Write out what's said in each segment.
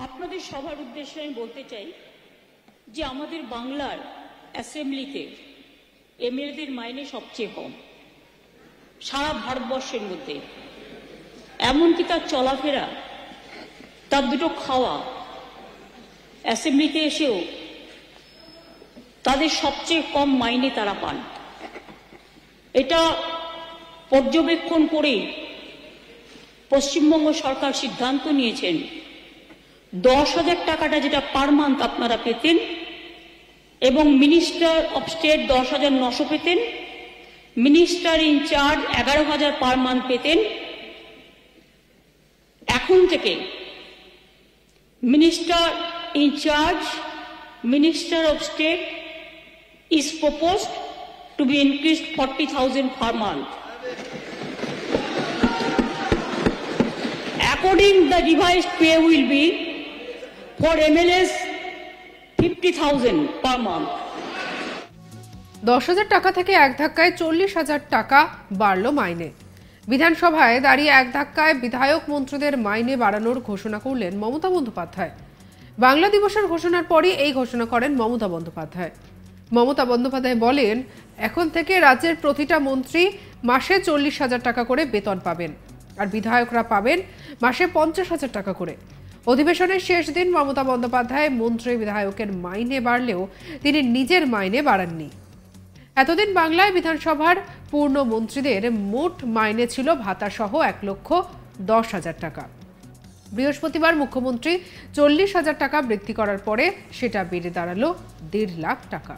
আপনাদের সবার উদ্দেশ্যে আমি বলতে চাই যে আমাদের বাংলার অ্যাসেম্বলিতে এমএলএদের মাইনে সবচেয়ে কম সারা ভারতবর্ষের মধ্যে। এমনকি তার চলাফেরা, তার দুটো খাওয়া, অ্যাসেম্বলিতে এসেও তাদের সবচেয়ে কম মাইনে তারা পান। এটা পর্যবেক্ষণ করে পশ্চিমবঙ্গ সরকার সিদ্ধান্ত নিয়েছেন 10,000 টাকাটা যেটা পার মান্থ আপনারা পেতেন এবং মিনিস্টার অফ স্টেট 10,900 পেতেন, মিনিস্টার ইনচার্জ 11,000 পার মান্থ পেতেন, এখন থেকে minister in charge, minister of state is proposed to be increased 40,000 per month. According the revised pay will be for MLAs 50,000 per month. 10,000 টাকা থেকে এক ধাক্কায় 40,000 টাকা বাড়ল মাইনে। বিধানসভায় দাঁড়িয়ে এক ধাক্কায় বিধায়ক মন্ত্রীদের মাইনে বাড়ানোর ঘোষণা করলেন মমতা বন্দ্যোপাধ্যায়। বাংলা দিবসের ঘোষণার পরই এই ঘোষণা করেন মমতা বন্দ্যোপাধ্যায়। মমতা বন্দ্যোপাধ্যায় বলেন, এখন থেকে রাজ্যের প্রতিটা মন্ত্রী মাসে 40,000 টাকা করে বেতন পাবেন, আর বিধায়করা পাবেন মাসে 50,000 টাকা করে। অধিবেশনের শেষ দিন মমতা বন্দ্যোপাধ্যায় মন্ত্রী বিধায়কের মাইনে বাড়লেও তিনি নিজের মাইনে বাড়াননি। এতদিন বাংলায় বিধানসভার পূর্ণ মন্ত্রীদের মোট মাইনে ছিল ভাতা সহ 1,10,000 টাকা। বৃহস্পতিবার মুখ্যমন্ত্রী 40,000 টাকা বৃদ্ধি করার পরে সেটা বেড়ে দাঁড়ালো 1.5 লাখ টাকা।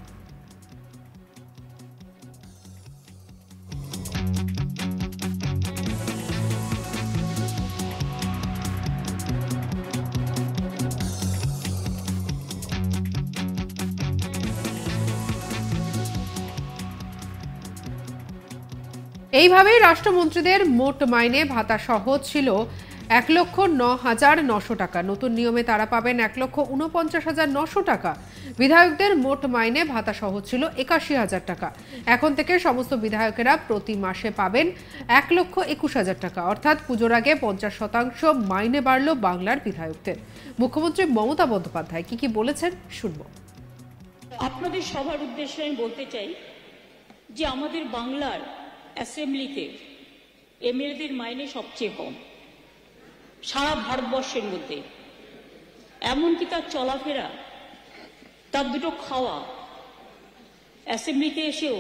এইভাবেই রাষ্ট্রমন্ত্রীদের মোট মাইনে ভাতা সহ ছিল 1,09,900 টাকা। নতুন নিয়মে তারা পাবেন 1,49,900 টাকা। বিধায়কদের মোট মাইনে ভাতা সহ ছিল 81,000 টাকা। এখন থেকে সমস্ত বিধায়কেরা প্রতি মাসে পাবেন 1,21,000 টাকা, অর্থাৎ পুজোর আগে 50% মাইনে বাড়ল বাংলার বিধায়কদের। মুখ্যমন্ত্রী মমতা বন্দ্যোপাধ্যায় কি বলেছেন শুনব। আপনাদের সবার উদ্দেশ্যে আমি বলতে চাই যে আমাদের বাংলার অ্যাসেম্বলিতে এমএলএদের মাইনে সবচেয়ে কম সারা ভারতবর্ষের মধ্যে। এমনকি তার চলাফেরা, তার দুটো খাওয়া, অ্যাসেম্বলিতে এসেও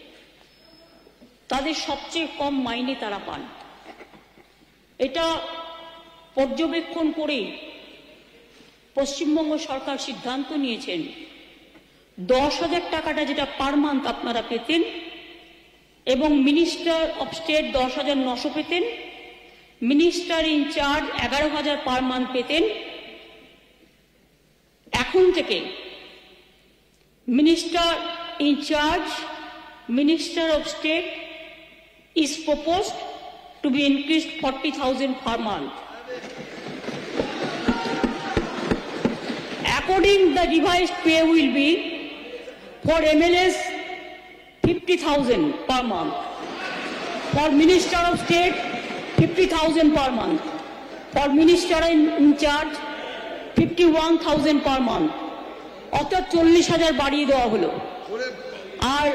তাদের সবচেয়ে কম মাইনে তারা পান। এটা পর্যবেক্ষণ করে পশ্চিমবঙ্গ সরকার সিদ্ধান্ত নিয়েছেন 10,000 টাকাটা যেটা পার মান্থ আপনারা পেতেন এবং মিনিস্টার অফ স্টেট 10,900 পেতেন, মিনিস্টার ইনচার্জ 11,000 পার মান্থ পেতেন, এখন থেকে minister in charge, minister of state is proposed to be increased 40,000 per month. According the revised pay will be for MLAs 50,000 per month, for Minister of State 50,000 per month, for Minister in charge 51,000 per month, অর্থাৎ 40,000 বাড়িয়ে দেওয়া হলো। আর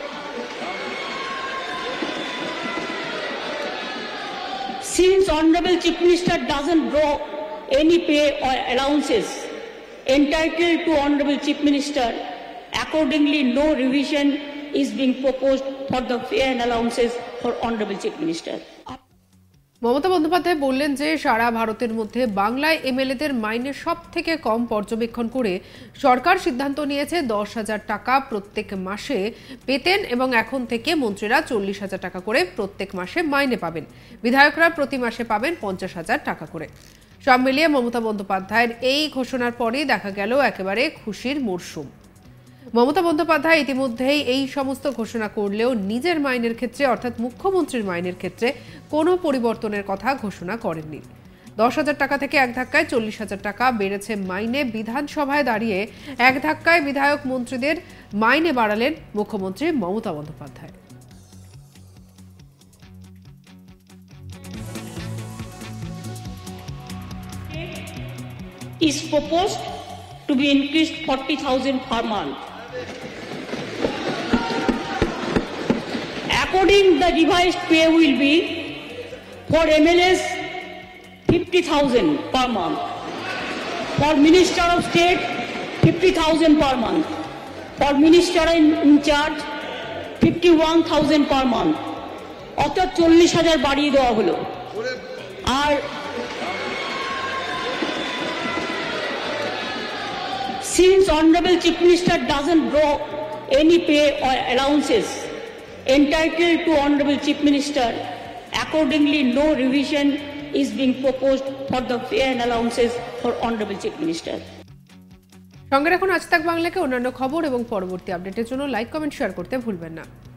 since Honorable Chief Minister doesn't draw any pay or allowances entitled to Honorable Chief Minister, accordingly no revision is being proposed for the pay and allowances for Honorable Chief Minister. Mamata Bandyopadhyay বললেন যে সারা ভারতের মধ্যে বাংলায় এমএলএদের মাইনে সব থেকে কম পর্যবেক্ষণ করে সরকার সিদ্ধান্ত নিয়েছে 10,000 টাকা প্রত্যেক মাসে পেতেন এবং এখন থেকে মন্ত্রীরা 40,000 টাকা করে প্রত্যেক মাসে মাইনে পাবেন। বিধায়করা প্রতি মাসে পাবেন 50,000 টাকা করে। সব মিলিয়ে মমতা বন্দ্যোপাধ্যায়ের এই ঘোষণার পরেই দেখা গেল একেবারে খুশির মরশুম। মমতা বন্দ্যোপাধ্যায় ইতিমধ্যেই এই সমস্ত ঘোষণা করলেও নিজের মাইনের ক্ষেত্রে অর্থাৎ মুখ্যমন্ত্রীর মাইনের ক্ষেত্রে কোনো পরিবর্তনের কথা ঘোষণা করেননি। 10,000 টাকা থেকে এক ধাক্কায় 40,000 টাকা বেড়েছে মাইনে। বিধানসভায় দাঁড়িয়ে এক ধাক্কায় বিধায়ক মন্ত্রীদের মাইনে বাড়ালেন মুখ্যমন্ত্রী Mamata Bandyopadhyay. is proposed to be increased 40,000 per month. According, the revised pay will be for MLAs 50,000 per month, for Minister of State 50,000 per month, for Minister in charge 51,000 per month. অর্থাৎ 40,000 বাড়িয়ে দেওয়া হলো। আর since Honorable Chief Minister doesn't draw any pay or allowances entitled to Honorable Chief Minister, accordingly no revision is being proposed for the pay and allowances for Honorable Chief Minister. সঙ্গে রাখুন আজ তাক বাংলাকে অন্যান্য খবর এবং পরবর্তী আপডেটের জন্য লাইক, কমেন্ট, শেয়ার করতে ভুলবেন না।